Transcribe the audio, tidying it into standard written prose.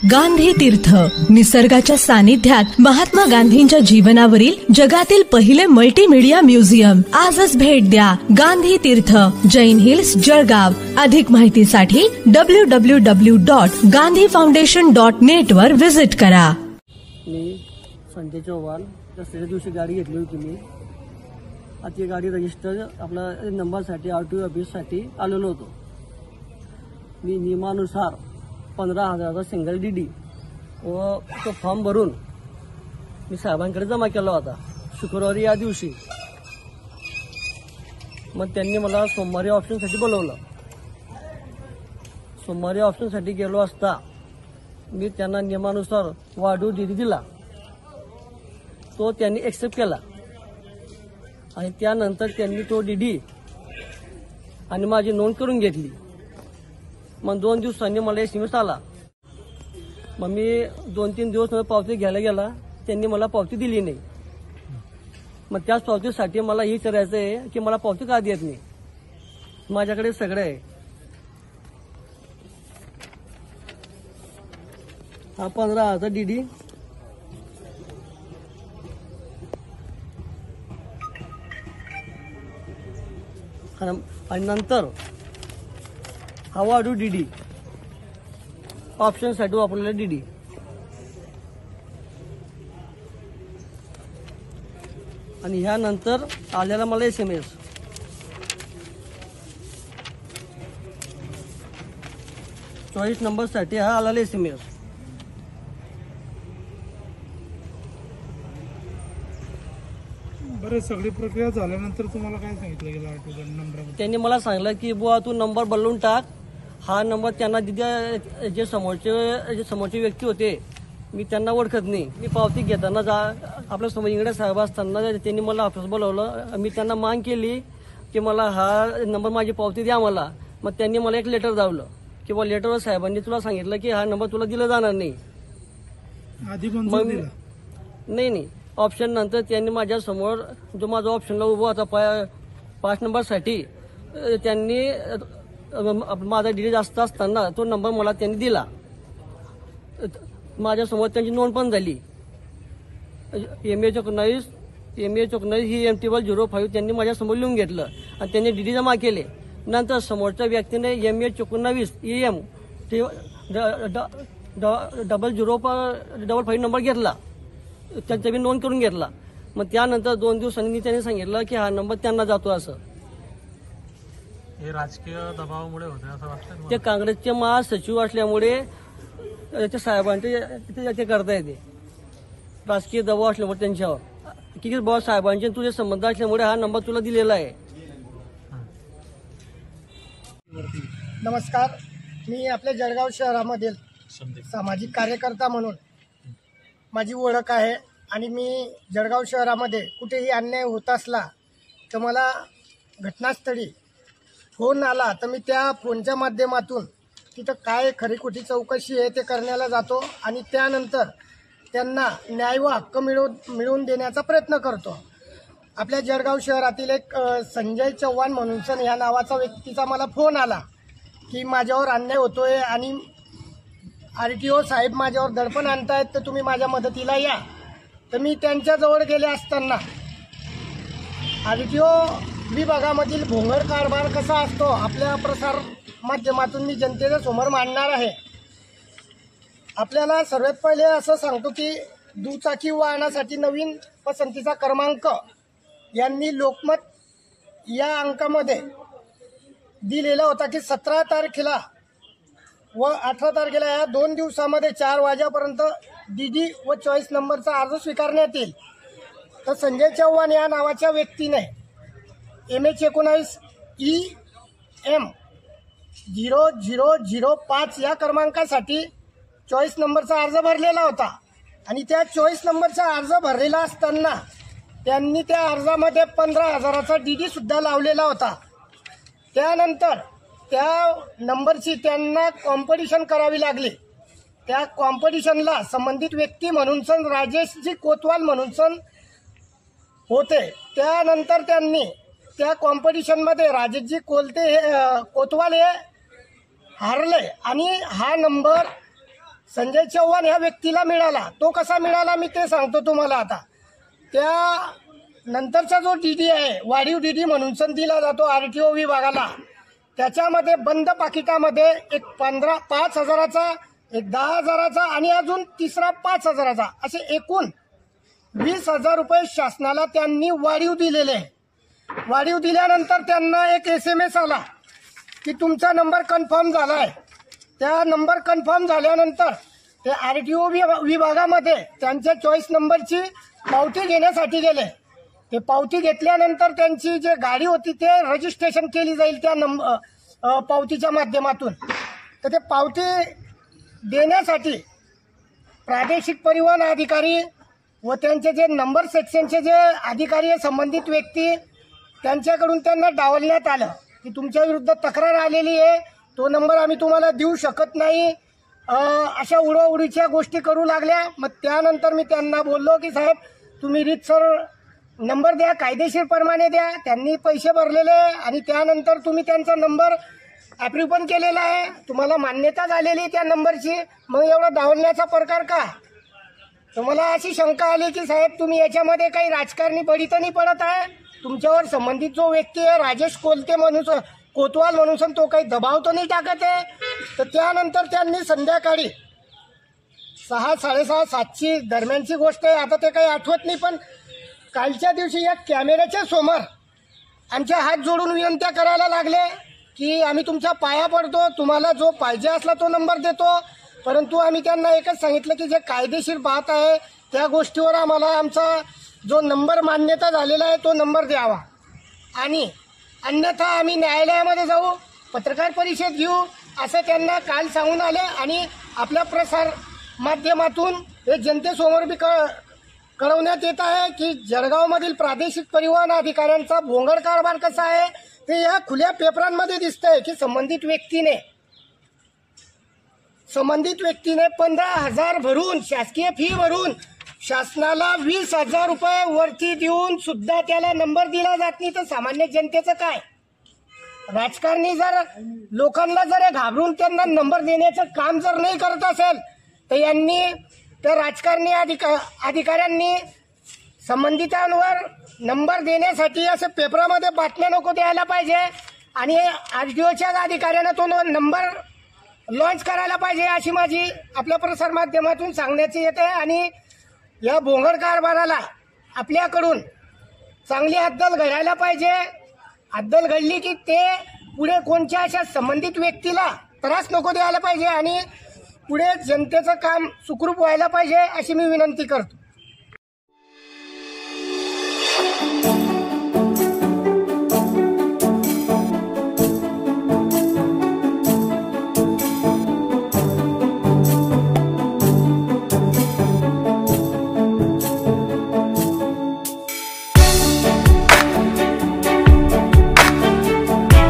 गांधी तीर्थ, निसर्गाच्या सानिध्यात महात्मा गांधींच्या जीवनावरील जगातील पहिले मल्टीमीडिया म्युझियम. आजच भेट द्या. गांधी तीर्थ, जैन हिल्स, जळगाव. अधिक माहितीसाठी www.gandhifoundation.net वर विजिट करा. मी संजय चव्हाण, दसऱ्या दिवशी गाडी घेतली होती मी. ती गाडी रजिस्टर आपला नंबरसाठी RTO ऑफिससाठी आलेलो होतो. मी नियमानुसार 15,000चा सिंगल DD व तो फॉर्म भरून मी साहेबांकडे जमा केला होता शुक्रवारी या दिवशी. मग त्यांनी मला सोमवारी ऑप्शनसाठी बोलवलं. सोमवारी ऑप्शनसाठी गेलो असता मी त्यांना नियमानुसार वाढीव DD दिला. तो त्यांनी एक्सेप्ट केला आणि त्यानंतर त्यांनी तो DD आणि माझी नोंद करून घेतली. मग 2 दिवसांनी मला SMS आला. मग मी 2-3 दिवस पावती घ्यायला गेला, त्यांनी मला पावती दिली नाही. मग त्याच पावतीसाठी मला हे विचारायचं आहे की मला पावती का देत नाही. माझ्याकडे सगळं आहे. हा 15,000चा DD, आणि नंतर हा वाढीव DD, ऑप्शनसाठी वापरलेला DD. आणि ह्यानंतर आलेला मला SMS. चॉईस नंबरसाठी हा आलेला SMS. बरं, सगळी प्रक्रिया झाल्यानंतर तुम्हाला काय सांगितलं गेलं RTO नंबर? त्यांनी मला सांगितलं की बुवा तू नंबर बदलून टाक. हा नंबर त्यांना दिला. जे समोरचे व्यक्ती होते मी त्यांना ओळखत नाही. मी पावती घेताना आपल्या समोर इंगडे साहेब असताना त्यांनी मला ऑफिस बोलवलं. मी त्यांना मागणी केली की मला हा नंबर, माझी पावती द्या मला. मग त्यांनी मला एक लेटर दावलं की बुवा लेटरवर साहेबांनी तुला सांगितलं की हा नंबर तुला दिला जाणार नाही. आधी मग नाही ऑप्शन नंतर त्यांनी माझ्या समोर जो माझा ऑप्शनला उभा होता 5 नंबरसाठी, त्यांनी माझा DD जास्त असताना तो नंबर मला त्यांनी दिला. माझ्यासमोर त्यांची नोंद पण झाली. MA 19 ही MT-05 त्यांनी माझ्यासमोर लिहून घेतलं आणि त्यांनी DD जमा केले. नंतर समोरच्या व्यक्तीने MA 19 EM 0055 नंबर घेतला, त्यांचा मी नोंद करून घेतला. मग त्यानंतर 2 दिवसांनी त्यांनी सांगितलं की हा नंबर त्यांना जातो. असं हे राजकीय दबावामुळे होते असं वाटतं? ते काँग्रेसचे महासचिव असल्यामुळे त्या साहेबांचे ते करता येते. राजकीय दबाव असल्यामुळे त्यांच्यावर की बाबा साहेबांचे तुझे संबंध असल्यामुळे हा नंबर तुला दिलेला आहे. नमस्कार, मी आपल्या जळगाव शहरामधील सामाजिक कार्यकर्ता म्हणून माझी ओळख आहे. आणि मी जळगाव शहरामध्ये कुठेही अन्याय होत असला तर मला घटनास्थळी फोन आला तर मी त्या फोनच्या माध्यमातून तिथं काय खरीखोटी चौकशी आहे ते करण्याला जातो आणि त्यानंतर त्यांना न्याय व हक्क मिळवून देण्याचा प्रयत्न करतो. आपल्या जळगाव शहरातील एक संजय चव्हाण म्हणून या नावाचा व्यक्तीचा मला फोन आला की माझ्यावर अन्याय होतोय आणि RTO साहेब माझ्यावर दडपण आणतायत, तर तुम्ही माझ्या मदतीला या. तर मी त्यांच्याजवळ गेले असताना RTO विभागामधील भोंगळ कारभार कसा असतो आपल्या प्रसार माध्यमातून मी जनतेच्या समोर मांडणार आहे. आपल्याला सर्वात पहिले असं सांगतो की दुचाकी वाहनासाठी नवीन पसंतीचा क्रमांक यांनी लोकमत या अंकामध्ये दिलेला होता की 17 तारखेला व 18 तारखेला या 2 दिवसामध्ये 4 वाजेपर्यंत DD व चॉईस नंबरचा अर्ज स्वीकारण्यात येईल. तर संजय चव्हाण या नावाच्या व्यक्तीने MA 19 EM 0005 या क्रमांकासाठी चॉईस नंबरचा अर्ज भरलेला होता. आणि त्या चॉईस नंबरचा अर्ज भरलेला असताना त्यांनी त्या अर्जामध्ये 15,000चा DD सुद्धा लावलेला होता. त्यानंतर त्या नंबरची त्यांना कॉम्पिटिशन करावी लागली. त्या कॉम्पिटिशनला संबंधित व्यक्ती म्हणून राजेशजी कोतवाल म्हणून होते. त्यानंतर त्यांनी त्या कॉम्पिटिशनमध्ये राजेशजी कोतवाल हे हारले आणि हा नंबर संजय चव्हाण ह्या व्यक्तीला मिळाला. तो कसा मिळाला मी ते सांगतो तुम्हाला. आता त्या नंतरचा जो डीडी आहे, वाढीव डीडी म्हणून सण दिला जातो RTO विभागाला, त्याच्यामध्ये बंद पाकिटामध्ये एक 5,000चा, एक 10,000चा आणि अजून तिसरा 5,000चा, असे एकूण 20,000 रुपये शासनाला त्यांनी वाढीव दिलेले आहे. वाढीव दिल्यानंतर त्यांना एक SMS आला की तुमचा नंबर कन्फर्म झाला आहे. त्या नंबर कन्फर्म झाल्यानंतर ते RTO विभागामध्ये त्यांच्या चॉईस नंबरची पावती घेण्यासाठी गेले. ते पावती घेतल्यानंतर त्यांची जी गाडी होती ते रजिस्ट्रेशन केली जाईल त्या पावतीच्या माध्यमातून. तर ते पावती देण्यासाठी प्रादेशिक परिवहन अधिकारी व त्यांचे जे नंबर सेक्शनचे जे अधिकारी आहे, संबंधित व्यक्ती, त्यांच्याकडून त्यांना डावलण्यात आलं की तुमच्या विरुद्ध तक्रार आलेली आहे, तो नंबर आम्ही तुम्हाला देऊ शकत नाही, अशा उडवाउडीच्या गोष्टी करू लागल्या. मग त्यानंतर मी त्यांना बोललो की साहेब तुम्ही रीतसर नंबर द्या, कायदेशीर प्रमाणे द्या. त्यांनी पैसे भरलेले आणि त्यानंतर तुम्ही त्यांचा नंबर अप्रूव्ह पण केलेला आहे, तुम्हाला मान्यता झालेली त्या नंबरची. मग एवढा डावलण्याचा प्रकार का? तर मला अशी शंका आली की साहेब तुम्ही याच्यामध्ये काही राजकारणी बळी तर नाही पडत आहे? तुमच्यावर संबंधित जो व्यक्ती आहे राजेश कोतवाल म्हणून तो काही दबाव तर नाही टाकत आहे? तर त्यानंतर त्यांनी संध्याकाळी 6, 6:30, 7ची दरम्यानची गोष्ट आहे, आता ते काही आठवत नाही, पण कालच्या दिवशी या कॅमेऱ्याच्या समोर आमच्या हात जोडून विनंत्या करायला लागले की आम्ही तुमच्या पाया पडतो, तुम्हाला जो पाहिजे असला तो नंबर देतो. परंतु आम्ही त्यांना एकच सांगितलं की जे कायदेशीर बात आहे त्या गोष्टीवर आम्हाला आमचा जो नंबर मान्यता झालेला आहे तो नंबर द्यावा, आणि अन्यथा आम्ही न्यायालयामध्ये जाऊ, पत्रकार परिषद घेऊ, असं त्यांना काल सांगून आले. आणि आपल्या प्रसार माध्यमातून हे जनतेसमोर बी कळवण्यात येत आहे की जळगावमधील प्रादेशिक परिवहन अधिकाऱ्यांचा भोंगळ कारभार कसा आहे ते या खुल्या पेपरांमध्ये दिसतंय की संबंधित व्यक्तीने 15,000 भरून, शासकीय फी भरून, शासनाला 20,000 रुपये वरती देऊन सुद्धा त्याला नंबर दिला जात नाही. तर सामान्य जनतेचं काय? राजकारणी जर लोकांना जर घाबरून त्यांना नंबर देण्याचं काम जर नाही करत असेल तर यांनी त्या राजकारणी अधिकाऱ्यांनी संबंधितांवर नंबर देण्यासाठी असं पेपरामध्ये बातम्या नको द्यायला पाहिजे, आणि RTOच्या अधिकाऱ्यांना तो नंबर लॉन्च करायला पाहिजे, अशी माझी आपल्या प्रसार माध्यमातून सांगण्याची येते. आणि या भोंगळ कारभाराला आपल्याकडून चांगली अद्दल घडायला पाहिजे. अद्दल घडली की ते पुढे कोणत्या अशा संबंधित व्यक्तीला त्रास नको द्यायला पाहिजे आणि पुढे जनतेचं काम सुखरूप व्हायला पाहिजे, अशी मी विनंती करतो.